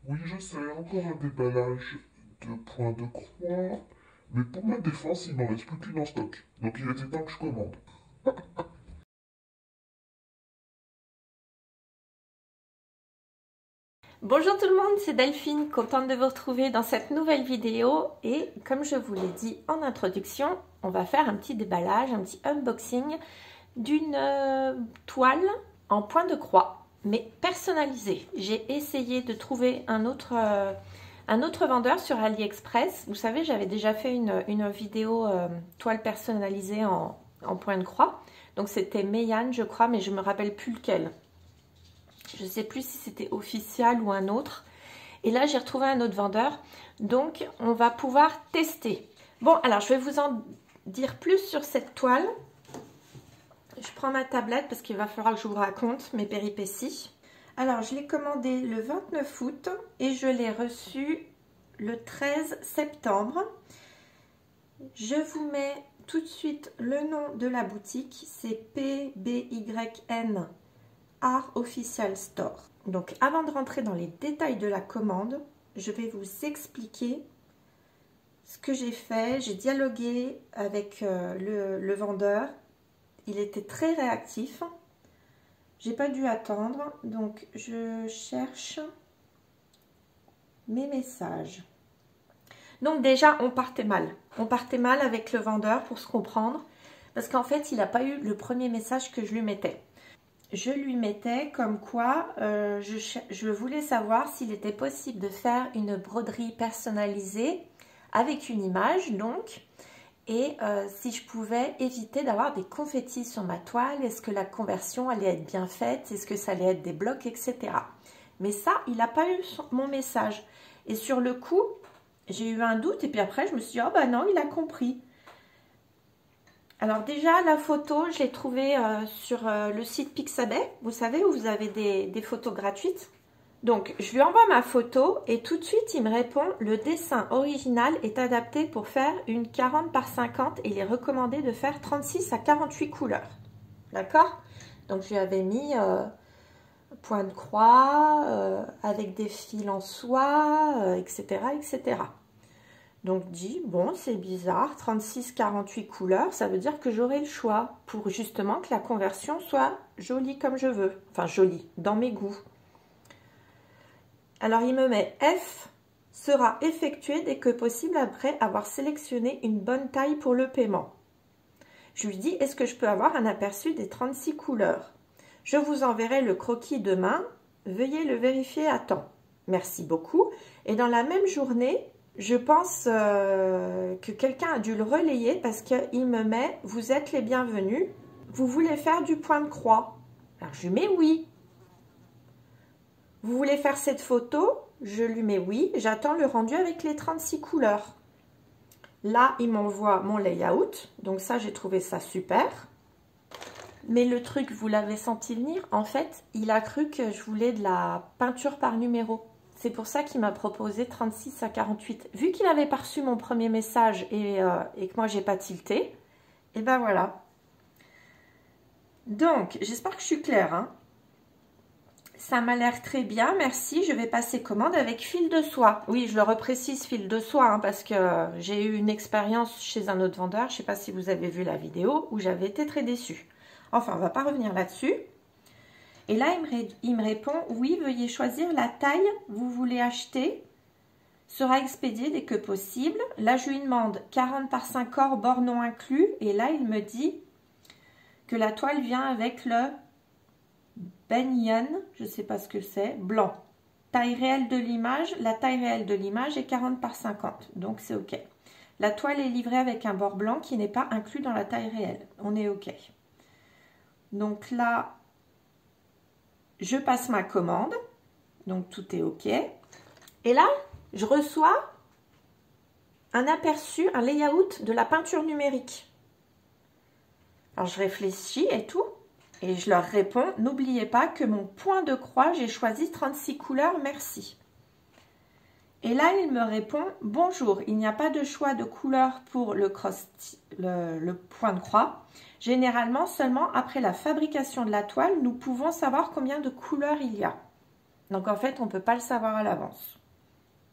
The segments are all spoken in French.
Oui, je sais, encore un déballage de points de croix. Mais pour ma défense, il n'en reste plus qu'une en stock. Donc il était temps que je commande. Bonjour tout le monde, c'est Delphine, contente de vous retrouver dans cette nouvelle vidéo et comme je vous l'ai dit en introduction, on va faire un petit déballage, un petit unboxing d'une toile en point de croix, mais personnalisée. J'ai essayé de trouver un autre vendeur sur AliExpress. Vous savez, j'avais déjà fait une vidéo toile personnalisée en point de croix. Donc c'était Meiane, je crois, mais je ne me rappelle plus lequel. Je ne sais plus si c'était Official ou un autre. Et là, j'ai retrouvé un autre vendeur. Donc, on va pouvoir tester. Bon, alors, je vais vous en dire plus sur cette toile. Je prends ma tablette parce qu'il va falloir que je vous raconte mes péripéties. Alors, je l'ai commandé le 29 août et je l'ai reçu le 13 septembre. Je vous mets tout de suite le nom de la boutique. C'est PBYN Art Official Store. Donc avant de rentrer dans les détails de la commande, je vais vous expliquer ce que j'ai fait. J'ai dialogué avec le vendeur. Il était très réactif. J'ai pas dû attendre. Donc je cherche mes messages. Donc déjà on partait mal. On partait mal avec le vendeur pour se comprendre. Parce qu'en fait il n'a pas eu le premier message que je lui mettais. Je lui mettais comme quoi je voulais savoir s'il était possible de faire une broderie personnalisée avec une image donc et si je pouvais éviter d'avoir des confettis sur ma toile, est-ce que la conversion allait être bien faite, est-ce que ça allait être des blocs, etc. Mais ça, il n'a pas eu mon message et sur le coup, j'ai eu un doute et puis après je me suis dit, oh bah non, il a compris. Alors déjà, la photo, je l'ai trouvée sur le site Pixabay, vous savez, où vous avez des photos gratuites. Donc, je lui envoie ma photo et tout de suite, il me répond « Le dessin original est adapté pour faire une 40 par 50 et il est recommandé de faire 36 à 48 couleurs. » D'accord? Donc, je lui avais mis point de croix, avec des fils en soie, etc., etc. Donc dit, bon c'est bizarre, 36-48 couleurs, ça veut dire que j'aurai le choix pour justement que la conversion soit jolie comme je veux. Enfin jolie, dans mes goûts. Alors il me met F sera effectué dès que possible après avoir sélectionné une bonne taille pour le paiement. Je lui dis, est-ce que je peux avoir un aperçu des 36 couleurs? Je vous enverrai le croquis demain, veuillez le vérifier à temps. Merci beaucoup. Et dans la même journée, je pense que quelqu'un a dû le relayer parce qu'il me met « Vous êtes les bienvenus. Vous voulez faire du point de croix ?» Alors, je lui mets « Oui. » « Vous voulez faire cette photo ?» Je lui mets « Oui. » J'attends le rendu avec les 36 couleurs. Là, il m'envoie mon layout. Donc ça, j'ai trouvé ça super. Mais le truc, vous l'avez senti venir, en fait, il a cru que je voulais de la peinture par numéro. C'est pour ça qu'il m'a proposé 36 à 48. Vu qu'il avait pas reçu mon premier message et que moi, j'ai pas tilté, et ben voilà. Donc, j'espère que je suis claire. Hein. Ça m'a l'air très bien, merci. Je vais passer commande avec fil de soie. Oui, je le reprécise, fil de soie, hein, parce que j'ai eu une expérience chez un autre vendeur. Je ne sais pas si vous avez vu la vidéo, où j'avais été très déçue. Enfin, on ne va pas revenir là-dessus. Et là, il me répond, oui, veuillez choisir la taille que vous voulez acheter. Sera expédié dès que possible. Là, je lui demande 40 par 5 corps, bord non inclus. Et là, il me dit que la toile vient avec le banyan, je ne sais pas ce que c'est, blanc. Taille réelle de l'image, la taille réelle de l'image est 40 par 50. Donc, c'est OK. La toile est livrée avec un bord blanc qui n'est pas inclus dans la taille réelle. On est OK. Donc là, je passe ma commande, donc tout est OK. Et là, je reçois un aperçu, un layout de la peinture numérique. Alors, je réfléchis et tout, et je leur réponds, n'oubliez pas que mon point de croix, j'ai choisi 36 couleurs, merci. Et là, il me répond, bonjour, il n'y a pas de choix de couleur pour le point de croix. Généralement, seulement après la fabrication de la toile, nous pouvons savoir combien de couleurs il y a. Donc, en fait, on ne peut pas le savoir à l'avance.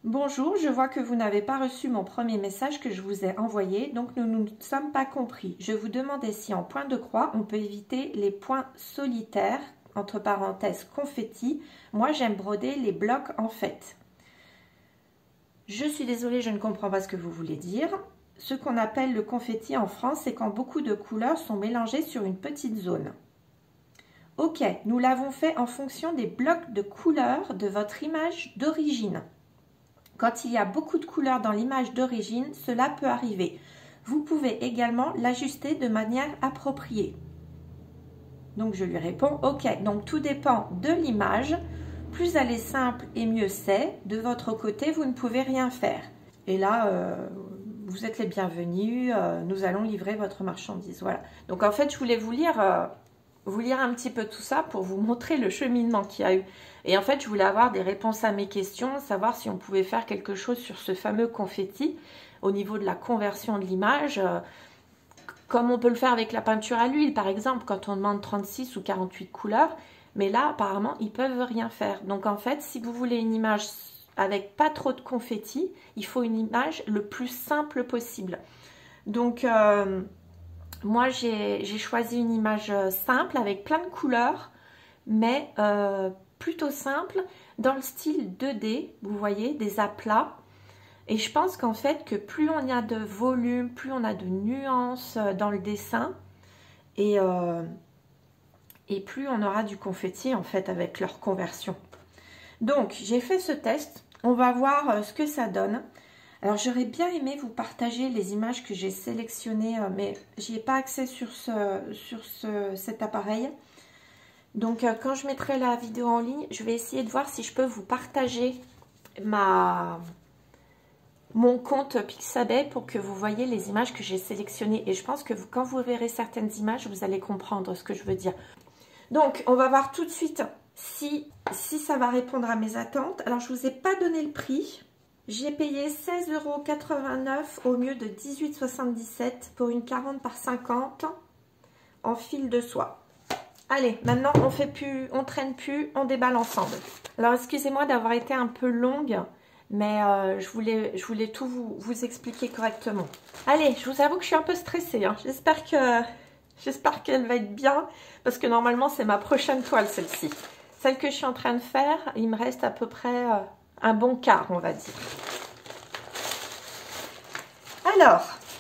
Bonjour, je vois que vous n'avez pas reçu mon premier message que je vous ai envoyé, donc nous ne nous sommes pas compris. Je vous demandais si en point de croix, on peut éviter les points solitaires, entre parenthèses confetti. Moi, j'aime broder les blocs en fait. Je suis désolée, je ne comprends pas ce que vous voulez dire. Ce qu'on appelle le confetti en France, c'est quand beaucoup de couleurs sont mélangées sur une petite zone. Ok, nous l'avons fait en fonction des blocs de couleurs de votre image d'origine. Quand il y a beaucoup de couleurs dans l'image d'origine, cela peut arriver. Vous pouvez également l'ajuster de manière appropriée. Donc je lui réponds, ok, donc tout dépend de l'image. Plus elle est simple et mieux c'est. De votre côté, vous ne pouvez rien faire. Et là, vous êtes les bienvenus, nous allons livrer votre marchandise. Voilà. Donc en fait, je voulais vous lire un petit peu tout ça pour vous montrer le cheminement qu'il y a eu. Et en fait, je voulais avoir des réponses à mes questions, savoir si on pouvait faire quelque chose sur ce fameux confetti au niveau de la conversion de l'image, comme on peut le faire avec la peinture à l'huile, par exemple, quand on demande 36 ou 48 couleurs. Mais là, apparemment, ils peuvent rien faire. Donc en fait, si vous voulez une image avec pas trop de confetti, il faut une image le plus simple possible. Donc moi, j'ai choisi une image simple avec plein de couleurs, mais plutôt simple, dans le style 2D, vous voyez, des aplats. Et je pense qu'en fait, que plus on y a de volume, plus on a de nuances dans le dessin, et plus on aura du confetti, en fait, avec leur conversion. Donc, j'ai fait ce test. On va voir ce que ça donne. Alors, j'aurais bien aimé vous partager les images que j'ai sélectionnées, mais j'y ai pas accès sur cet appareil. Donc, quand je mettrai la vidéo en ligne, je vais essayer de voir si je peux vous partager mon compte Pixabay pour que vous voyez les images que j'ai sélectionnées. Et je pense que quand vous verrez certaines images, vous allez comprendre ce que je veux dire. Donc, on va voir tout de suite si ça va répondre à mes attentes. Alors, je ne vous ai pas donné le prix. J'ai payé 16,89 € au mieux de 18,77 € pour une 40 par 50 en fil de soie. Allez, maintenant on traîne plus, on déballe ensemble. Alors excusez-moi d'avoir été un peu longue, mais je voulais tout vous expliquer correctement. Allez, je vous avoue que je suis un peu stressée, hein. J'espère qu'elle va être bien, parce que normalement c'est ma prochaine toile celle-ci. Celle que je suis en train de faire, il me reste à peu près un bon quart, on va dire. Alors,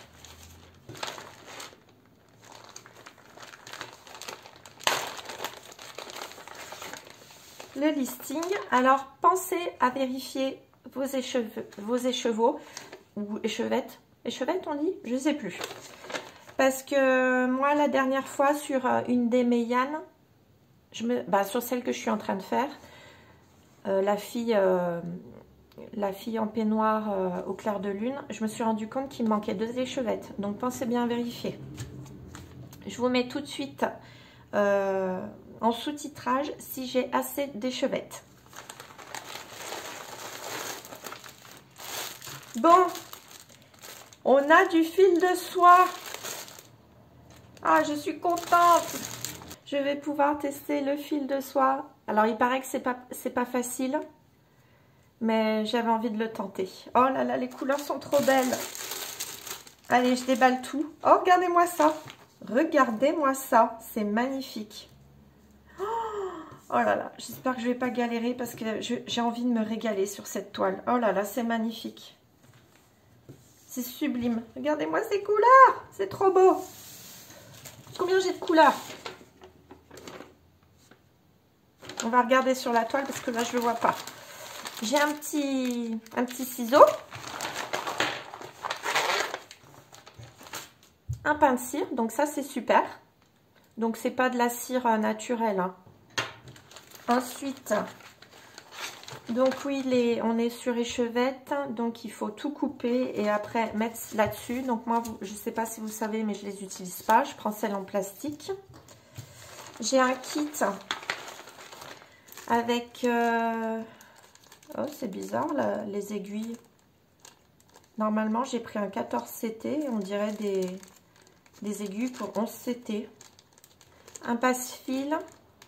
le listing. Alors, pensez à vérifier vos écheveaux ou échevettes. Échevettes, on dit? Je ne sais plus. Parce que moi, la dernière fois, sur une des Méyanes, sur celle que je suis en train de faire, la fille en peignoir au clair de lune, je me suis rendu compte qu'il me manquait 2 échevettes. Donc, pensez bien à vérifier. Je vous mets tout de suite en sous-titrage si j'ai assez d'échevettes. Bon, on a du fil de soie. Ah, je suis contente. Je vais pouvoir tester le fil de soie. Alors, il paraît que c'est pas facile, mais j'avais envie de le tenter. Oh là là, les couleurs sont trop belles. Allez, je déballe tout. Oh, regardez-moi ça. Regardez-moi ça. C'est magnifique. Oh là là, j'espère que je ne vais pas galérer parce que j'ai envie de me régaler sur cette toile. Oh là là, c'est magnifique. C'est sublime. Regardez-moi ces couleurs. C'est trop beau. Combien j'ai de couleurs? On va regarder sur la toile parce que là, je ne le vois pas. J'ai un petit ciseau. Un pain de cire. Donc ça, c'est super. Donc, c'est pas de la cire naturelle, hein. Ensuite, donc oui, on est sur échevette, donc il faut tout couper et après mettre là-dessus. Donc moi, je ne sais pas si vous savez, mais je ne les utilise pas. Je prends celle en plastique. J'ai un kit avec... Oh, c'est bizarre, là, les aiguilles. Normalement, j'ai pris un 14 CT, on dirait des aiguilles pour 11 CT. Un passe-fil.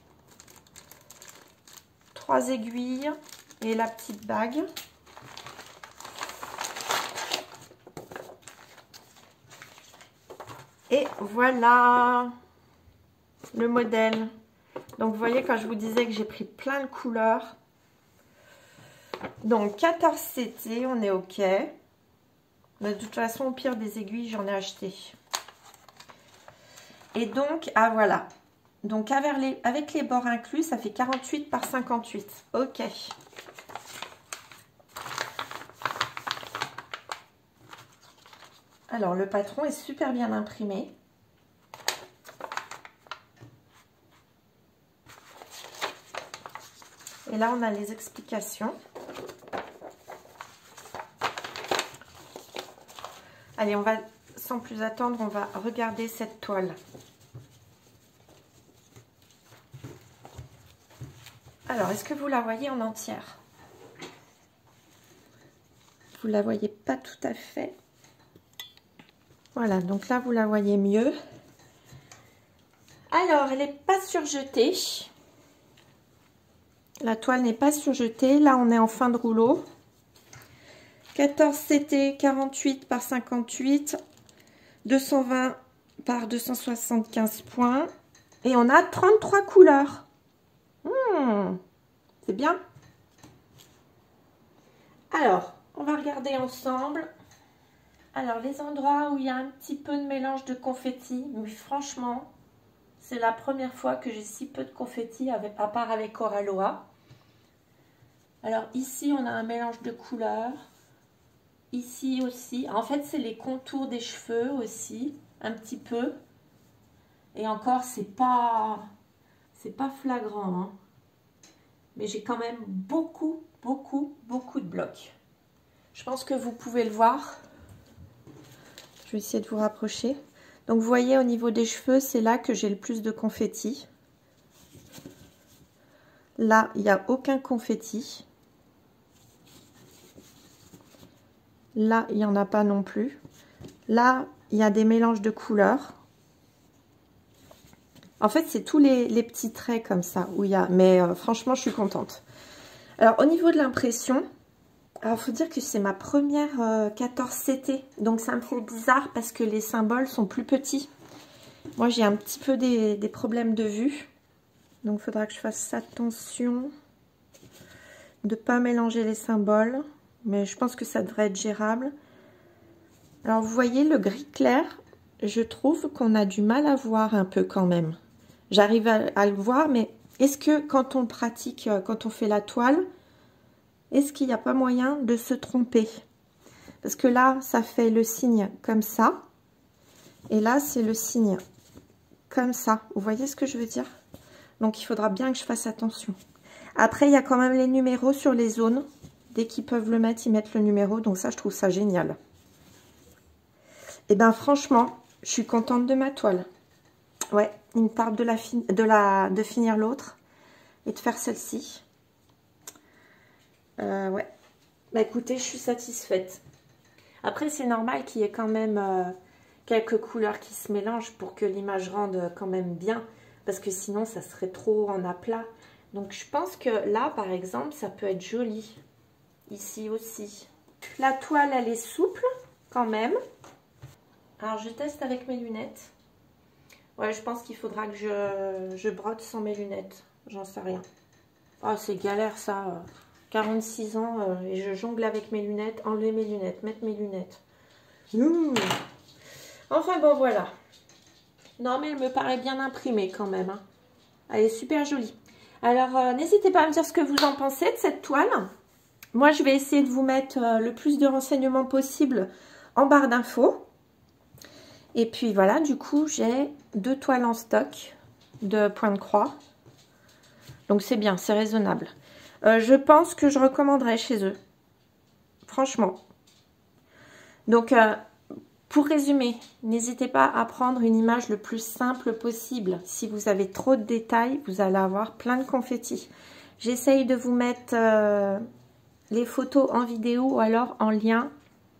3 aiguilles et la petite bague. Et voilà le modèle. Donc vous voyez, quand je vous disais que j'ai pris plein de couleurs. Donc 14 CT, on est ok. Mais de toute façon, au pire des aiguilles, j'en ai acheté. Et donc, ah voilà. Donc avec les bords inclus, ça fait 48 par 58. Ok. Alors, le patron est super bien imprimé. Et là, on a les explications. Allez, on va, sans plus attendre, on va regarder cette toile. Alors, est-ce que vous la voyez en entière? Vous la voyez pas tout à fait. Voilà, donc là, vous la voyez mieux. Alors, elle n'est pas surjetée. La toile n'est pas surjetée. Là, on est en fin de rouleau. 14 CT, 48 par 58, 220 par 275 points. Et on a 33 couleurs. C'est bien. Alors, on va regarder ensemble. Alors, les endroits où il y a un petit peu de mélange de confetti, mais franchement, c'est la première fois que j'ai si peu de confetti, à part avec Coraloa. Alors, ici, on a un mélange de couleurs. Ici aussi. En fait, c'est les contours des cheveux aussi, un petit peu. Et encore, c'est pas flagrant, hein. Mais j'ai quand même beaucoup de blocs. Je pense que vous pouvez le voir. Je vais essayer de vous rapprocher. Donc, vous voyez, au niveau des cheveux, c'est là que j'ai le plus de confetti. Là, il n'y a aucun confetti. Là, il n'y en a pas non plus. Là, il y a des mélanges de couleurs. En fait, c'est tous les petits traits comme ça où il y a. Mais franchement, je suis contente. Alors, au niveau de l'impression, alors il faut dire que c'est ma première 14 CT. Donc, ça me fait bizarre parce que les symboles sont plus petits. Moi, j'ai un petit peu des problèmes de vue. Donc, il faudra que je fasse attention de ne pas mélanger les symboles. Mais je pense que ça devrait être gérable. Alors, vous voyez, le gris clair, je trouve qu'on a du mal à voir un peu quand même. J'arrive à le voir, mais est-ce que quand on pratique, quand on fait la toile, est-ce qu'il n'y a pas moyen de se tromper? Parce que là, ça fait le signe comme ça. Et là, c'est le signe comme ça. Vous voyez ce que je veux dire? Donc, il faudra bien que je fasse attention. Après, il y a quand même les numéros sur les zones. Dès qu'ils peuvent le mettre, ils mettent le numéro. Donc ça, je trouve ça génial. Et bien, franchement, je suis contente de ma toile. Ouais, il me tarde de finir l'autre et de faire celle-ci. Ouais. Bah écoutez, je suis satisfaite. Après, c'est normal qu'il y ait quand même quelques couleurs qui se mélangent pour que l'image rende quand même bien. Parce que sinon, ça serait trop en aplat. Donc, je pense que là, par exemple, ça peut être joli. Ici aussi. La toile, elle est souple quand même. Alors, je teste avec mes lunettes. Ouais, je pense qu'il faudra que je brode sans mes lunettes. J'en sais rien. Oh, c'est galère ça. 46 ans et je jongle avec mes lunettes. Enlever mes lunettes, mettre mes lunettes. Enfin, bon, voilà. Non, mais elle me paraît bien imprimée quand même, hein. Elle est super jolie. Alors, n'hésitez pas à me dire ce que vous en pensez de cette toile. Moi, je vais essayer de vous mettre le plus de renseignements possible en barre d'infos. Et puis, voilà, du coup, j'ai 2 toiles en stock de point de croix. Donc, c'est bien, c'est raisonnable. Je pense que je recommanderais chez eux. Franchement. Donc, pour résumer, n'hésitez pas à prendre une image le plus simple possible. Si vous avez trop de détails, vous allez avoir plein de confettis. J'essaye de vous mettre les photos en vidéo ou alors en lien.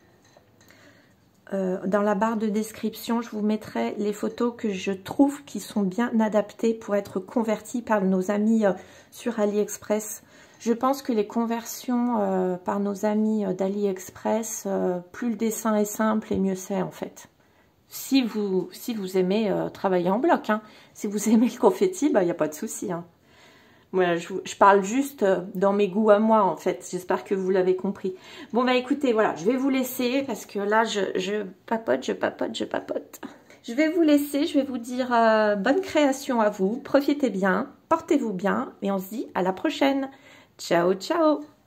Dans la barre de description, je vous mettrai les photos que je trouve qui sont bien adaptées pour être converties par nos amis sur AliExpress. Je pense que les conversions par nos amis d'AliExpress, plus le dessin est simple et mieux c'est en fait. si vous aimez travailler en bloc. Hein. Si vous aimez le confetti, bah, il n'y a pas de souci. Hein. Voilà, je parle juste dans mes goûts à moi, en fait. J'espère que vous l'avez compris. Bon, bah écoutez, voilà, je vais vous laisser parce que là, je papote. Je vais vous laisser, je vais vous dire bonne création à vous. Profitez bien, portez-vous bien et on se dit à la prochaine. Ciao, ciao!